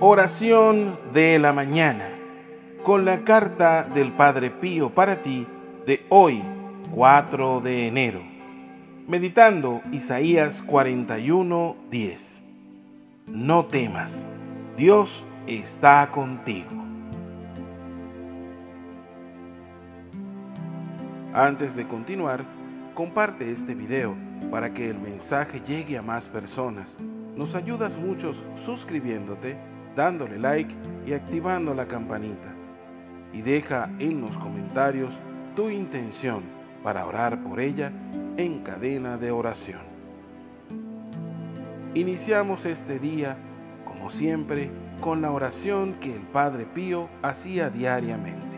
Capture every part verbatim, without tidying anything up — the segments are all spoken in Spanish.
Oración de la mañana, con la carta del Padre Pío para ti de hoy, cuatro de enero. Meditando Isaías cuarenta y uno, diez. No temas, Dios está contigo. Antes de continuar, comparte este video para que el mensaje llegue a más personas. Nos ayudas mucho suscribiéndote, dándole like y activando la campanita. Y deja en los comentarios tu intención para orar por ella en cadena de oración. Iniciamos este día, como siempre, con la oración que el Padre Pío hacía diariamente.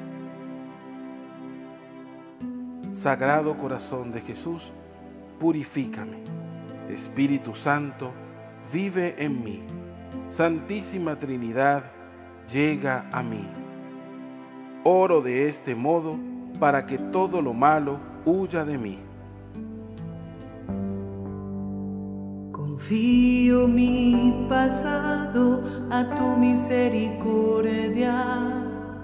Sagrado Corazón de Jesús, purifícame. Espíritu Santo, vive en mí. Santísima Trinidad, llega a mí. Oro de este modo para que todo lo malo huya de mí. Confío mi pasado a tu misericordia.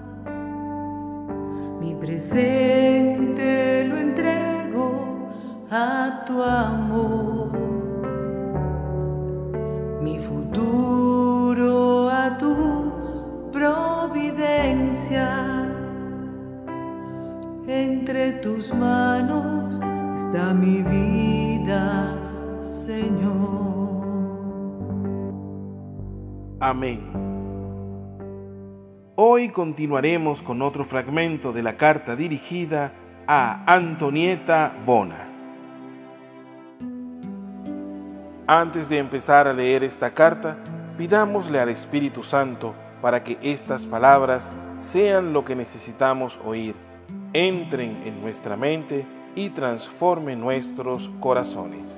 Mi presente lo entrego a tu amor. Mi futuro a tu providencia. Entre tus manos está mi vida, Señor. Amén. Hoy continuaremos con otro fragmento de la carta dirigida a Antonieta Bona. Antes de empezar a leer esta carta, pidámosle al Espíritu Santo para que estas palabras sean lo que necesitamos oír, entren en nuestra mente y transformen nuestros corazones.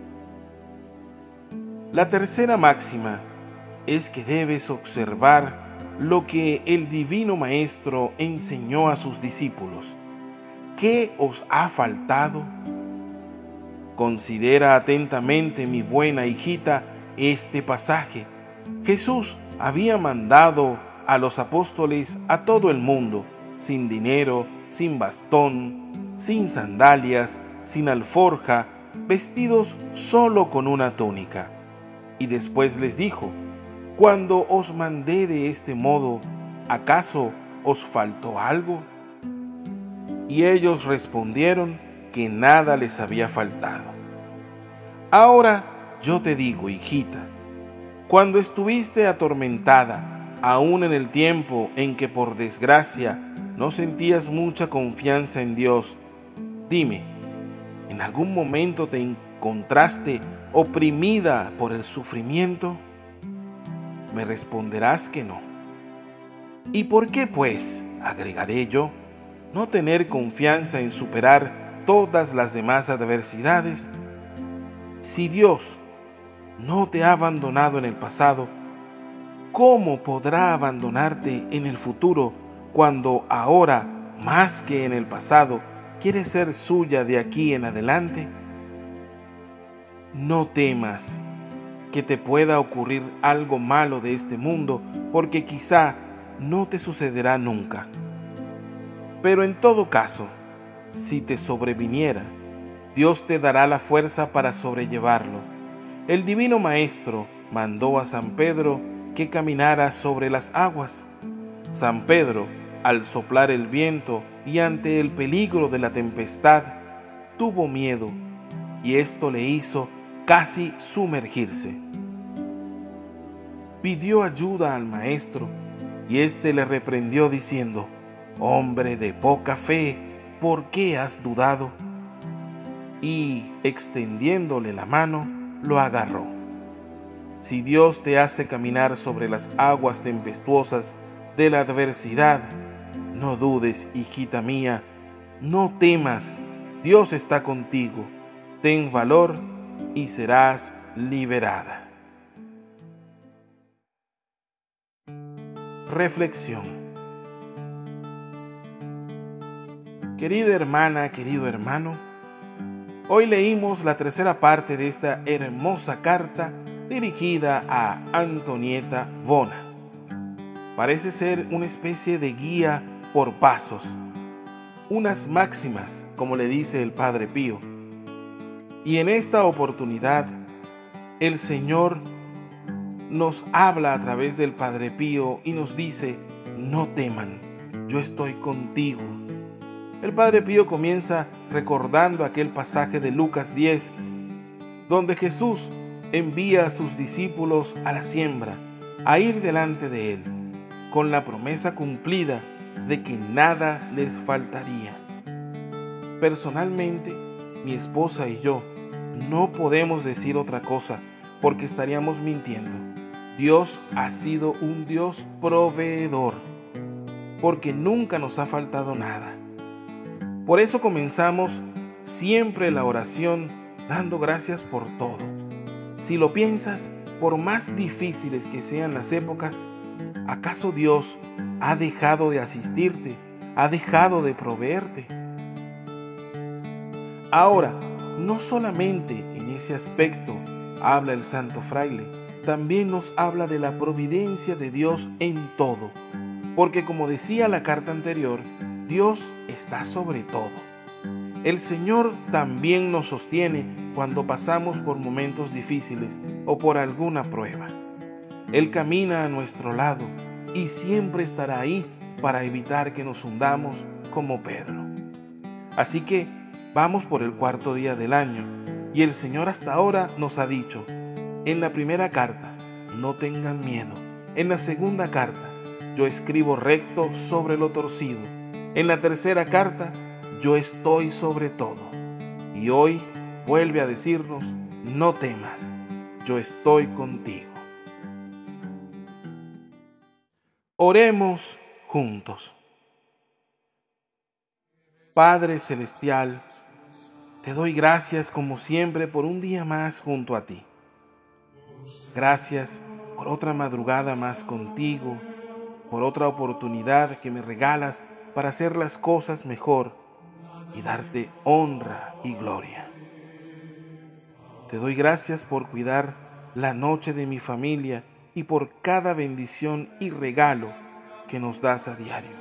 La tercera máxima es que debes observar lo que el Divino Maestro enseñó a sus discípulos. ¿Qué os ha faltado? Considera atentamente, mi buena hijita, este pasaje. Jesús había mandado a los apóstoles a todo el mundo, sin dinero, sin bastón, sin sandalias, sin alforja, vestidos solo con una túnica. Y después les dijo: cuando os mandé de este modo, ¿acaso os faltó algo? Y ellos respondieron que nada les había faltado. Ahora yo te digo, hijita, cuando estuviste atormentada, aún en el tiempo en que por desgracia no sentías mucha confianza en Dios, dime, ¿en algún momento te encontraste oprimida por el sufrimiento? Me responderás que no. ¿Y por qué, pues, agregaré yo, no tener confianza en superar todas las demás adversidades? Si Dios no te ha abandonado en el pasado, ¿cómo podrá abandonarte en el futuro cuando ahora, más que en el pasado, quiere ser suya de aquí en adelante? No temas que te pueda ocurrir algo malo de este mundo, porque quizá no te sucederá nunca. Pero en todo caso, si te sobreviniera, Dios te dará la fuerza para sobrellevarlo. El Divino Maestro mandó a San Pedro que caminara sobre las aguas. San Pedro, al soplar el viento y ante el peligro de la tempestad, tuvo miedo, y esto le hizo casi sumergirse. Pidió ayuda al Maestro, y éste le reprendió diciendo: hombre de poca fe, ¿por qué has dudado? Y, extendiéndole la mano, lo agarró. Si Dios te hace caminar sobre las aguas tempestuosas de la adversidad, no dudes, hijita mía, no temas, Dios está contigo. Ten valor y serás liberada. Reflexión. Querida hermana, querido hermano, hoy leímos la tercera parte de esta hermosa carta dirigida a Antonieta Bona. parece ser una especie de guía por pasos, unas máximas, como le dice el Padre Pío. Y en esta oportunidad, el Señor nos habla a través del Padre Pío y nos dice: no teman, yo estoy contigo. El Padre Pío comienza recordando aquel pasaje de Lucas diez, donde Jesús envía a sus discípulos a la siembra, a ir delante de Él, con la promesa cumplida de que nada les faltaría. Personalmente, mi esposa y yo no podemos decir otra cosa porque estaríamos mintiendo. Dios ha sido un Dios proveedor, porque nunca nos ha faltado nada. Por eso comenzamos siempre la oración dando gracias por todo. Si lo piensas, por más difíciles que sean las épocas, ¿acaso Dios ha dejado de asistirte? ¿Ha dejado de proveerte? Ahora, no solamente en ese aspecto habla el Santo Fraile, también nos habla de la providencia de Dios en todo. Porque como decía la carta anterior, Dios está sobre todo. El Señor también nos sostiene cuando pasamos por momentos difíciles o por alguna prueba. Él camina a nuestro lado y siempre estará ahí para evitar que nos hundamos como Pedro. Así que vamos por el cuarto día del año y el Señor hasta ahora nos ha dicho: en la primera carta, no tengan miedo. En la segunda carta, yo escribo recto sobre lo torcido. En la tercera carta, yo estoy sobre todo. Y hoy vuelve a decirnos: no temas, yo estoy contigo. Oremos juntos. Padre Celestial, te doy gracias como siempre por un día más junto a ti. Gracias por otra madrugada más contigo, por otra oportunidad que me regalas para hacer las cosas mejor y darte honra y gloria. Te doy gracias por cuidar la noche de mi familia y por cada bendición y regalo que nos das a diario.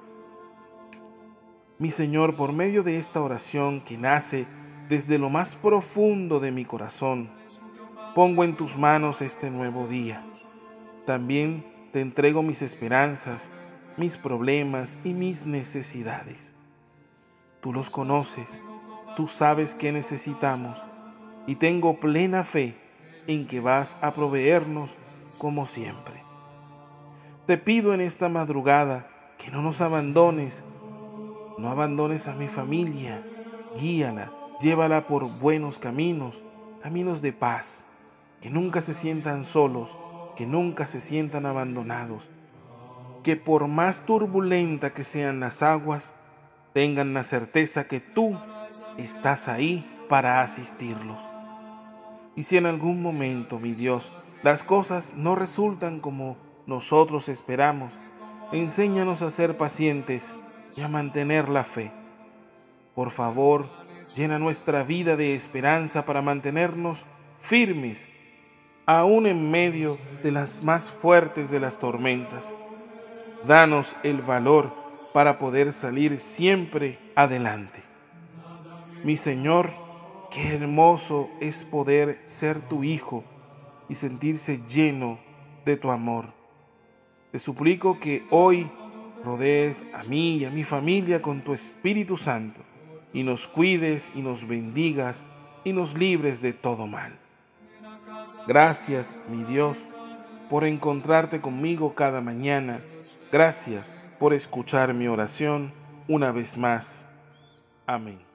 Mi Señor, por medio de esta oración que nace desde lo más profundo de mi corazón, pongo en tus manos este nuevo día. También te entrego mis esperanzas, mis problemas y mis necesidades. Tú los conoces, tú sabes qué necesitamos y tengo plena fe en que vas a proveernos como siempre. Te pido en esta madrugada que no nos abandones, no abandones a mi familia, guíala, llévala por buenos caminos, caminos de paz, que nunca se sientan solos, que nunca se sientan abandonados, que por más turbulenta que sean las aguas, tengan la certeza que tú estás ahí para asistirlos. Y si en algún momento, mi Dios, las cosas no resultan como nosotros esperamos, enséñanos a ser pacientes y a mantener la fe. Por favor, llena nuestra vida de esperanza para mantenernos firmes, aún en medio de las más fuertes de las tormentas. Danos el valor para poder salir siempre adelante. Mi Señor, qué hermoso es poder ser tu hijo y sentirse lleno de tu amor. Te suplico que hoy rodees a mí y a mi familia con tu Espíritu Santo y nos cuides y nos bendigas y nos libres de todo mal. Gracias, mi Dios, por encontrarte conmigo cada mañana. Gracias por escuchar mi oración una vez más. Amén.